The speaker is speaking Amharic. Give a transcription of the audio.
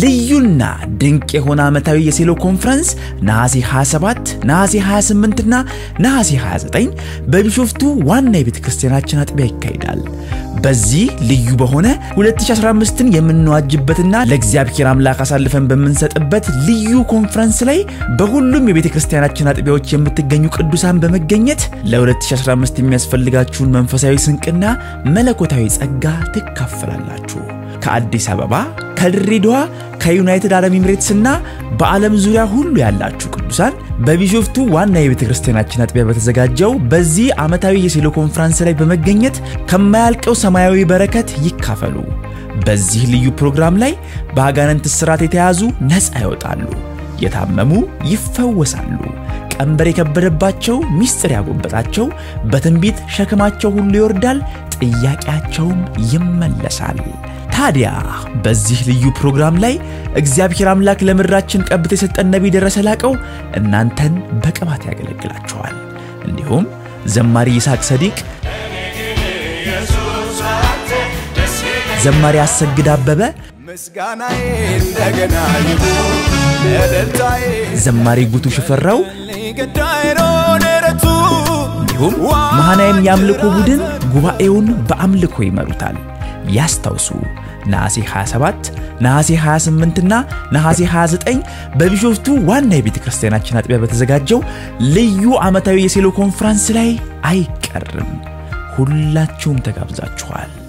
ልዩና ድንቅ የሆነ ዓመታዊ የሴሎ ኮንፈረንስ ነሐሴ 27 ነሐሴ 28 እና ነሐሴ 29 በቢሾፍቱ ዋና የቤተክርስቲያናችን አጥቢያ ይካሄዳል። በዚህ ልዩ በሆነ 2015ን የምንዋጅበትና ለእግዚአብሔር አምላክ አሳልፈን በመንሰጥበት ልዩ ኮንፈረንስ ላይ በሁሉም የቤተክርስቲያናችን አጥቢያዎች የምትገኙ ቅዱሳን በመገኘት ለ2015 የሚያስፈልጋችሁን መንፈሳዊ ስንቅና መለኮታዊ ጸጋ ትካፈላላችሁ። ከአዲስ አበባ፣ ከድሬዳዋ፣ ከዩናይትድ አረብ ኤሚሬትስና በዓለም ዙሪያ ሁሉ ያላችሁ ቅዱሳን በቢሾፍቱ ዋና የቤተክርስቲያናችን አጥቢያ በተዘጋጀው በዚህ ዓመታዊ የሴሎ ኮንፈረንስ ላይ በመገኘት ከማያልቀው ሰማያዊ በረከት ይካፈሉ። በዚህ ልዩ ፕሮግራም ላይ በአጋንንት እስራት የተያዙ ነፃ ይወጣሉ፣ የታመሙ ይፈወሳሉ፣ ቀንበር የከበደባቸው ሚስጥር ያጎበጣቸው በትንቢት ሸክማቸው ሁሉ ይወርዳል፣ ጥያቄያቸውም ይመለሳል። ታዲያ በዚህ ልዩ ፕሮግራም ላይ እግዚአብሔር አምላክ ለምድራችን ቀብቶ የሰጠን ነብይ ደረሰ ላቀው እናንተን በቅባት ያገለግላችኋል። እንዲሁም ዘማሪ ይስሐቅ ሰዲቅ፣ ዘማሪ አሰግድ አበበ፣ ምስጋናዬ እንደገና ይሁን ለደልታዬ፣ ዘማሪ ጉቱ ሽፈራው፣ እንዲሁም መሃናይም ያምልኮ ቡድን ጉባኤውን በአምልኮ ይመሩታል። ያስታውሱ ነሐሴ 27 ነሐሴ 28 እና ነሐሴ 29 በቢሾፍቱ ዋና የቤተክርስቲያናችን አጥቢያ በተዘጋጀው ልዩ ዓመታዊ የሴሎ ኮንፈረንስ ላይ አይቀርም። ሁላችሁም ተጋብዛችኋል።